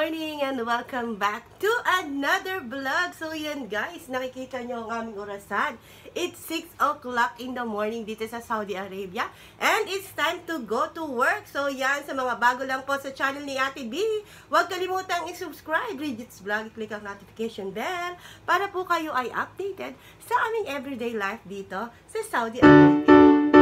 morning and welcome back to another vlog. So yan guys, nakikita nyo ang aming orasan. It's 6 o'clock in the morning dito sa Saudi Arabia. And it's time to go to work. So yan, sa mga bago lang po sa channel ni Ate B, huwag kalimutang i-subscribe, Brigitte's Vlog, click ang notification bell para po kayo ay updated sa aming everyday life dito sa Saudi Arabia.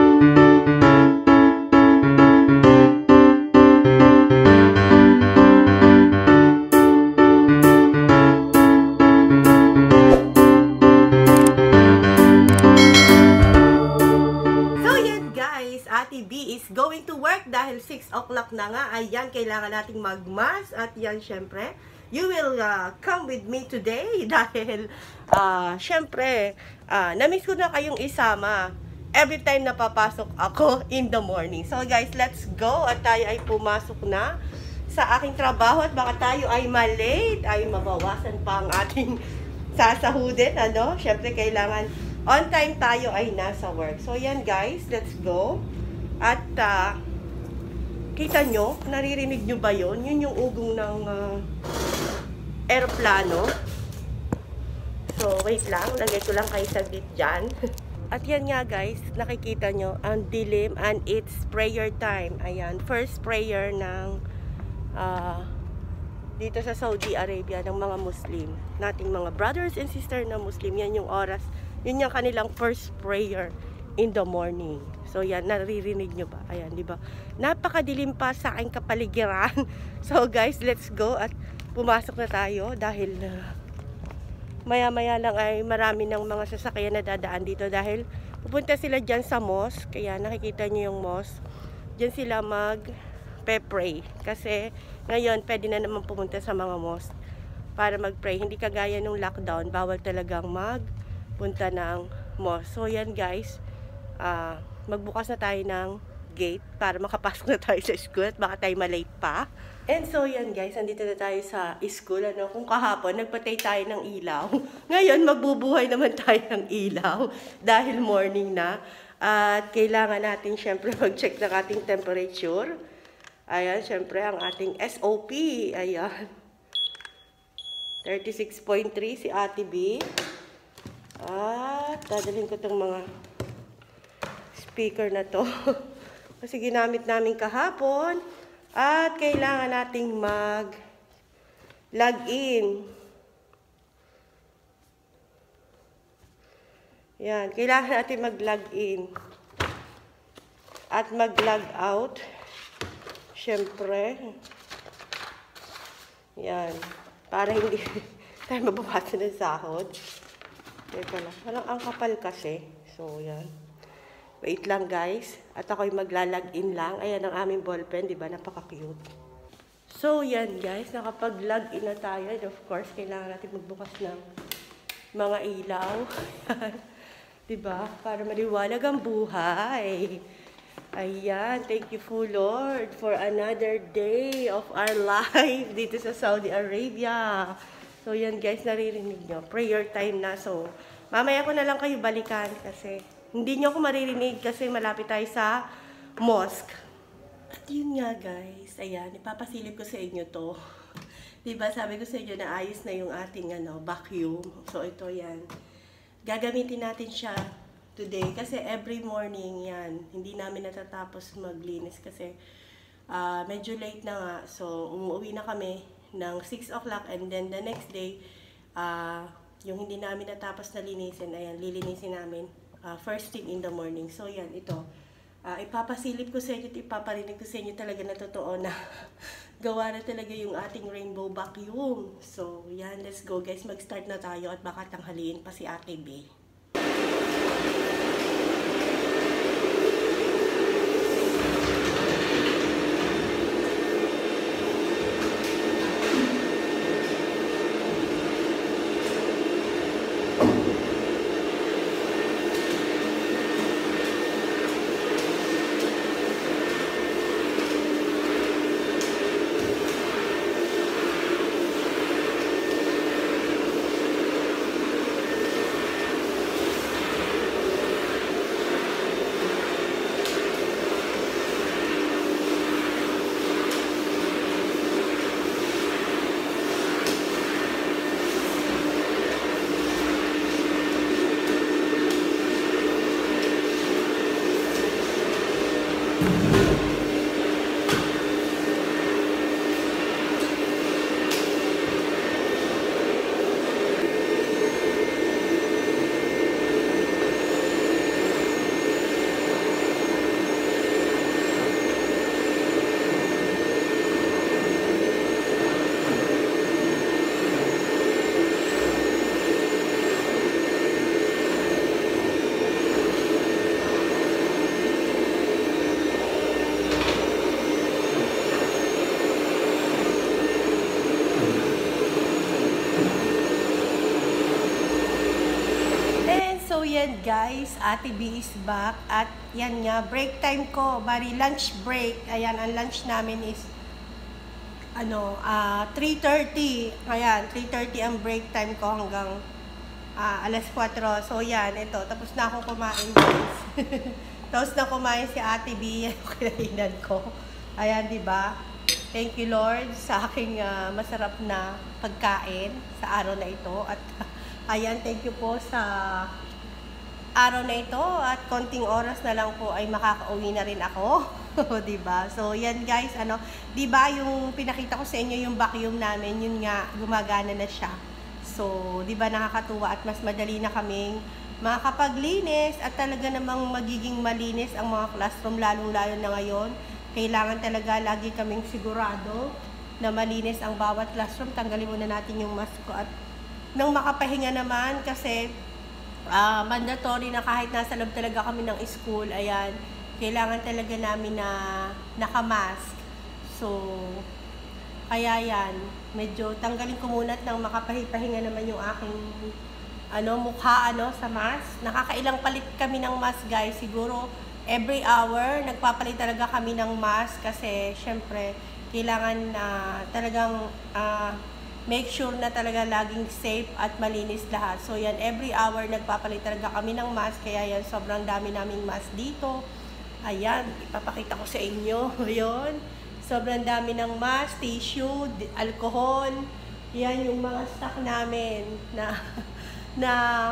Ate B is going to work dahil 6 o'clock na nga. Ayan, kailangan nating magmas. At yan, syempre, you will come with me today dahil, syempre, namiss ko na kayong isama every time na papasok ako in the morning. So guys, let's go. At tayo ay pumasok na sa aking trabaho at baka tayo ay malate, ay mabawasan pa ang ating sasahudin, ano? Syempre, kailangan on time tayo ay nasa work. So yan guys, let's go. At kita nyo, naririnig nyo ba yun? Yun yung ugong ng aeroplano. So wait lang, lagay ko lang kayo saglit dyan. At yan nga guys, nakikita nyo, ang dilim and it's prayer time. Ayan, first prayer ng dito sa Saudi Arabia ng mga Muslim. Nating mga brothers and sisters na Muslim, yan yung oras. Yun yung kanilang first prayer in the morning. So yan, naririnig nyo ba? Ayan, di ba? Napakadilim pa sa aking kapaligiran. So guys, let's go at pumasok na tayo dahil maya-maya lang ay marami ng mga sasakyan na dadaan dito dahil pupunta sila dyan sa mosque. Kaya nakikita nyo yung mosque. Dyan sila mag-pray. Kasi ngayon, pwede na naman pumunta sa mga mosque para mag-pray. Hindi kagaya nung lockdown, bawal talagang magpunta ng mosque. So yan guys, magbukas na tayo ng gate para makapasok na tayo sa school at baka tayo malate pa. And so yan guys, andito na tayo sa school. Ano? Kung kahapon nagpatay tayo ng ilaw, ngayon magbubuhay naman tayo ng ilaw dahil morning na. At kailangan natin syempre mag-check ng ating temperature. Ayan, syempre ang ating SOP. Ayan, 36.3 si Ate B. At dadalhin ko itong mga speaker na to kasi ginamit namin kahapon at kailangan nating mag login. Yan, kailangan natin mag login at mag log out syempre. Yan, para hindi tayo mabawasan ng sahod. Teka lang, parang ang kapal kasi. So yan, wait lang guys. At ako'y magla-login lang. Ayan ang aming ballpen, di ba? Napaka-cute. So yan guys, nakapag-login na tayo. And of course, kailangan natin magbukas ng mga ilaw. Di ba? Para maliwanag ang buhay. Ayan, thank you po Lord for another day of our life dito sa Saudi Arabia. So yan guys, naririnig nyo. Prayer time na. So mamaya ko na lang kayo balikan kasi hindi nyo ako maririnig kasi malapit tayo sa mosque. At yun nga guys, ayan, ipapasilip ko sa inyo to. Diba sabi ko sa inyo na ayos na yung ating vacuum. So ito yan. Gagamitin natin siya today kasi every morning yan. Hindi namin natatapos maglinis kasi medyo late na nga. So umuwi na kami ng 6 o'clock and then the next day, yung hindi namin natapos na linisin, ayan, lilinisin namin. First thing in the morning. So yan, ito. Ipapasilip ko sa inyo, ipaparinig ko sa inyo talaga na totoo na gawa na talaga yung ating rainbow vacuum. So yan, let's go guys. Mag-start na tayo at baka tanghaliin pa si Ate B. yan guys, Ate B is back. At yan nga, break time ko. Bari lunch break. Ayan, ang lunch namin is 3:30. Ayan, 3:30 ang break time ko hanggang alas 4. So yan, ito. Tapos na akong kumain guys. Tapos na kumain si Ate B. Yan yung kinainan ko. Ayan, diba? Thank you Lord sa aking masarap na pagkain sa araw na ito. At ayan, thank you po sa araw na ito. At konting oras na lang po ay makakauwi na rin ako. Diba? So, yan guys, diba yung pinakita ko sa inyo yung vacuum namin, yun nga, gumagana na siya. So, diba nakakatuwa at mas madali na kaming makapaglinis at talaga namang magiging malinis ang mga classroom, lalong-lalo na ngayon. Kailangan talaga lagi kaming sigurado na malinis ang bawat classroom. Tanggalin muna natin yung mask ko at nang makapahinga naman kasi mandatory na kahit nasa loob talaga kami ng school, ayan, kailangan talaga namin na nakamask. So, kaya yan, medyo tanggalin ko muna at nang makapahinga naman yung aking mukha sa mask. Nakakailang palit kami ng mask guys, siguro every hour nagpapalit talaga kami ng mask kasi syempre kailangan talagang make sure na talaga laging safe at malinis lahat. So yan, every hour nagpapalit talaga kami ng mask, kaya yan, sobrang dami naming mask dito. Ayan, ipapakita ko sa inyo. Ayun, sobrang dami ng mask, tissue, alcohol. Yan yung mga stock namin na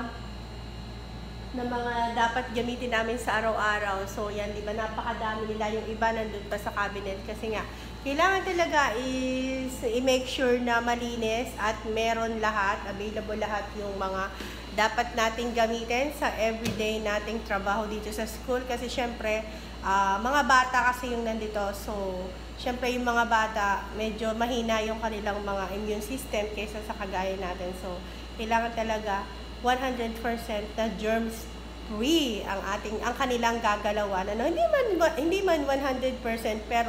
mga dapat gamitin namin sa araw-araw. So yan, di ba, napakadami nila. Yung iba nandun pa sa cabinet kasi nga kailangan talaga is i-make sure na malinis at meron lahat, available lahat yung mga dapat nating gamitin sa everyday nating trabaho dito sa school. Kasi syempre, mga bata kasi yung nandito. So, syempre yung mga bata, medyo mahina yung kanilang mga immune system kaysa sa kagaya natin. So, kailangan talaga 100% na germs free ang kanilang gagalawan. Hindi man 100% pero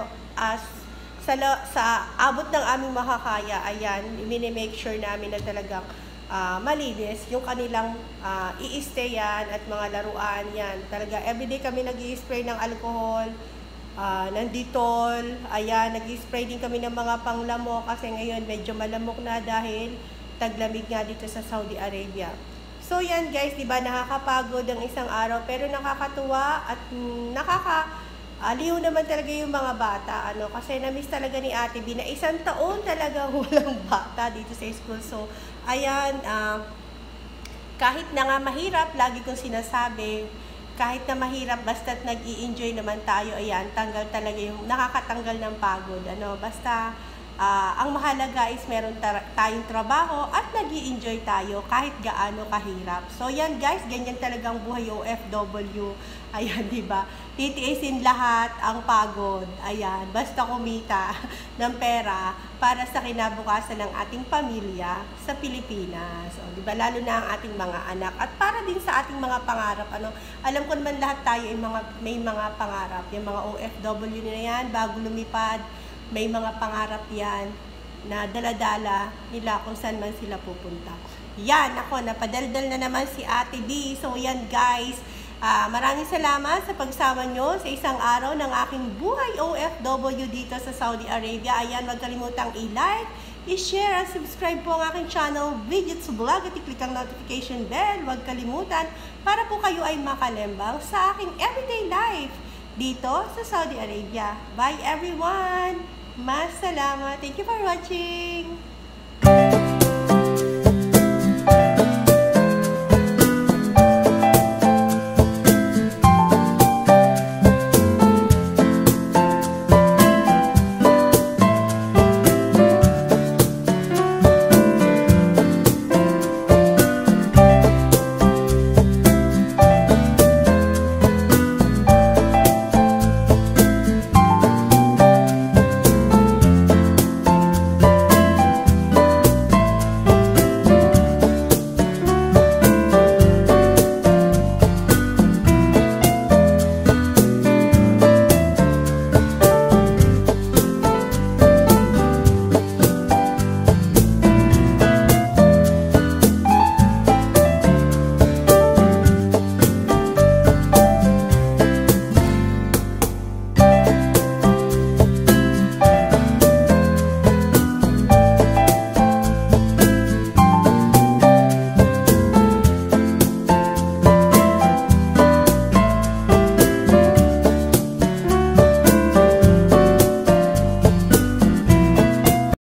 sa abot ng aming makakaya, ayan, mini-make sure namin na talagang malinis yung kanilang i-stayan at mga laruan. Yan, talaga everyday kami nag-i-spray ng alcohol, ng Dettol. Ayan, nag-i-spray din kami ng mga panglamok kasi ngayon medyo malamok na dahil taglamig nga dito sa Saudi Arabia. So yan guys, diba, nakakapagod ang isang araw pero nakakatuwa at aliw naman talaga yung mga bata, kasi na-miss talaga ni Ate B na isang taon talaga walang bata dito sa school. So, ayan, kahit na nga mahirap, lagi kong sinasabi, kahit na mahirap, basta't nag-i-enjoy naman tayo, ayan, tanggal talaga yung, nakakatanggal ng pagod, basta, ang mahalaga is meron tayong trabaho at nag-i-enjoy tayo kahit gaano kahirap. So, yan guys, ganyan talagang buhay OFW. Ayan, diba? Titiisin lahat ang pagod. Ayan, basta kumita ng pera para sa kinabukasan ng ating pamilya sa Pilipinas. O, diba? Lalo na ang ating mga anak. At para din sa ating mga pangarap. Alam ko naman lahat tayo may mga pangarap. Yung mga OFW na yan, bago lumipad, may mga pangarap yan na daladala nila kung saan man sila pupunta. Yan, ako, napadaldal na naman si Ate B. So, yan guys. Maraming salamat sa pagsama nyo sa isang araw ng aking buhay OFW dito sa Saudi Arabia. Ayan, huwag kalimutang i-like, i-share, at subscribe po ang aking channel, Brigitte Vlog, at i-click ang notification bell. Huwag kalimutan para po kayo ay makalembang sa aking everyday life dito sa Saudi Arabia. Bye everyone! Mas salamat! Thank you for watching!